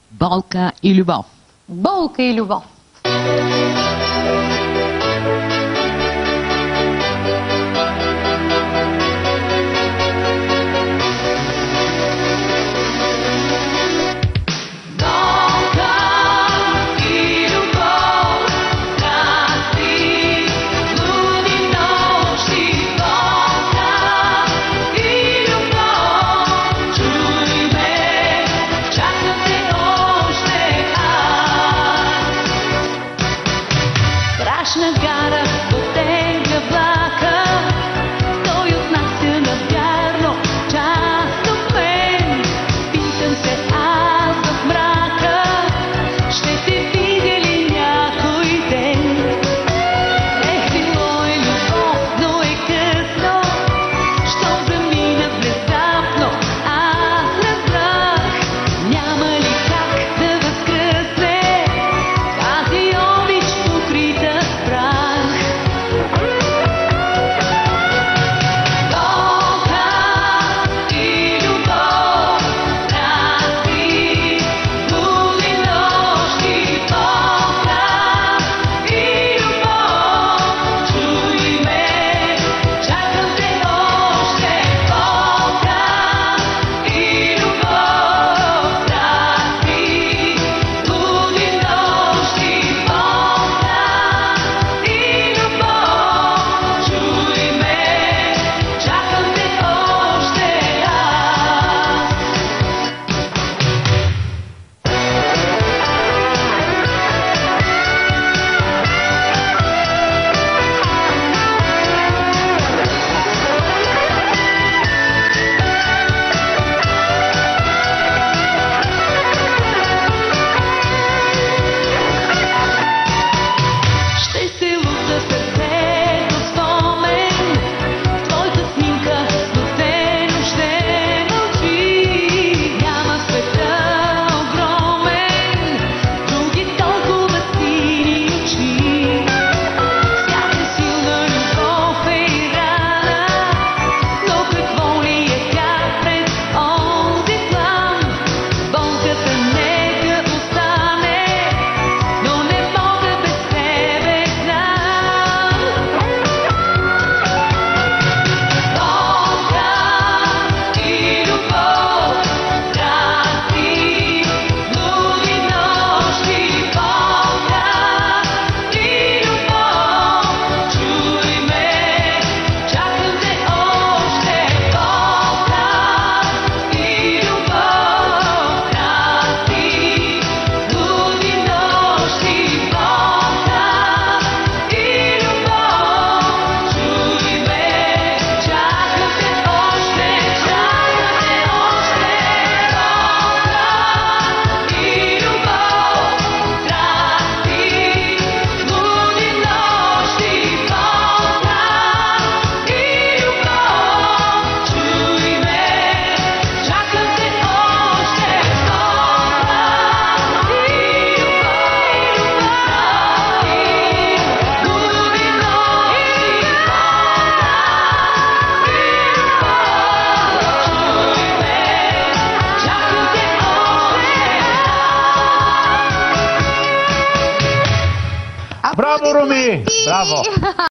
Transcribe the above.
Болка и любов. Болка и любов. Страшна гара дотегля влака, той отнася навярно част от мен. Питам се аз в мрака, ще те видя ли някой ден? Било е любов, но е късно, що замина внезапно. Аз разбрах, няма ли как да възкръсне тази обич покрита с прах. Болка и любов, разни луни нощи. Болка и любов, чуй ме, чакам те още. Болка и любов, разни луни нощи. Болка и любов, чуй ме, чакам те още аз. Ще се лута сърцето спомен, твоята снимка нощено ще мълчи. Няма света огромен, други толкова сини очи. Всяка силна любов е и рана, но какво ли е тя пред онзи плам? Болката нека остане, но не мога без тебе, знам. Болка и любов, разни луни нощи. Болка и любов, чуй ме, чакам те още. Болка и любов, разни луни нощи. Болка и любов, чуй ме, чакам те още, чакам те още. Болка и любов, разни луни нощи. Болка и любов, чуй ме, чакам те още. Болка и любов, разни луни нощи. Браво, Руми! Браво!